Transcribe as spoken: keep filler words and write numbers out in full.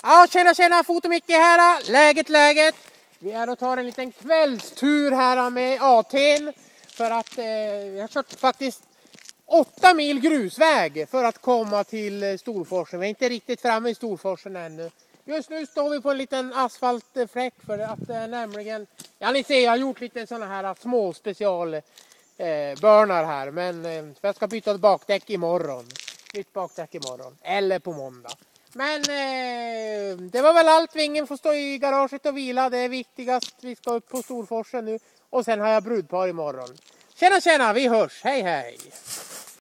Ja, tjena tjena, Fotomicke här. Läget, läget. Vi är och tar en liten kvällstur här med A T:n. För att eh, jag har kört faktiskt åtta mil grusväg för att komma till Storforsen. Vi är inte riktigt framme i Storforsen ännu. Just nu står vi på en liten asfaltfläck för att eh, nämligen... Ja, ni ser, jag har gjort lite sådana här små special eh, börnar här. Men eh, jag ska byta bakdäck imorgon. Nytt bakdäck imorgon. Eller på måndag. Men eh, det var väl allt. Vingen får stå i garaget och vila. Det är viktigast. Vi ska upp på Storforsen nu. Och sen har jag brudpar imorgon. Tjena tjena, vi hörs. Hej hej.